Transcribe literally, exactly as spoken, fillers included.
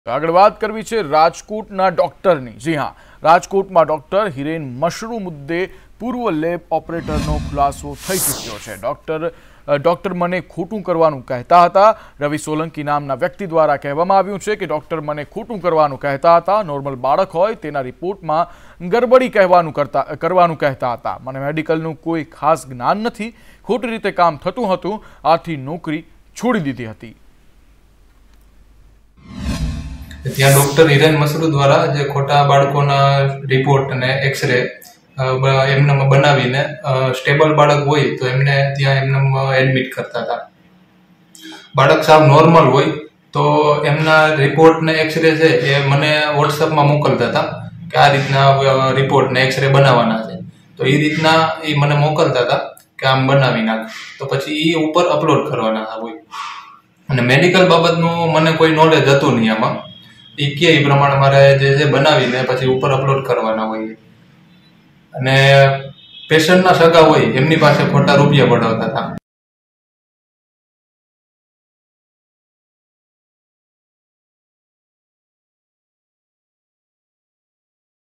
આગળ વાત કરવી છે રાજકોટના ડોક્ટરની। જી હા, રાજકોટમાં ડોક્ટર હિરેન મશરૂ મુદ્દે પૂર્વ લેબ ઓપરેટરનો ખુલાસો થઈ ચૂક્યો છે। ડોક્ટર ડોક્ટર મને ખોટું કરવાનું કહેતા હતા। રવિ સોલંકી નામના વ્યક્તિ દ્વારા કહેવામાં આવ્યું છે કે ડોક્ટર મને ખોટું કરવાનું કહેતા હતા। નોર્મલ બાળક હોય તેના રિપોર્ટમાં ગરબડી કહેવાનું કરતા કરવાનું કહેતા હતા। મને મેડિકલનું કોઈ ખાસ જ્ઞાન નથી। ખોટી રીતે કામ થતું હતું, આથી નોકરી છોડી દીધી હતી। ત્યાં ડોક્ટર હિરેન મશરૂ દ્વારા જે ખોટા બાળકોના રિપોર્ટ અને એક્સરે એમને બનાવીને સ્ટેબલ બાળક હોય તો એમને ત્યાં એમને એડમિટ કરતા હતા। બાળક સાવ નોર્મલ હોય તો એમના રિપોર્ટ ને એક્સરે છે એ મને વોટ્સઅપમાં મોકલતા હતા કે આ રીતના રિપોર્ટ ને એક્સરે બનાવવાના છે, તો એ રીતના એ મને મોકલતા હતા કે આમ બનાવી નાખ, તો પછી એ ઉપર અપલોડ કરવાના હોય। અને મેડિકલ બાબતનું મને કોઈ નોલેજ હતું નહીં આમાં, એ કે એ પ્રમાણે મારે જે છે બનાવીને પછી ઉપર અપલોડ કરવાના હોય। અને પેશન્ટના સગા હોય એમની પાસે ખોટા રૂપિયા પડાવતા હતા।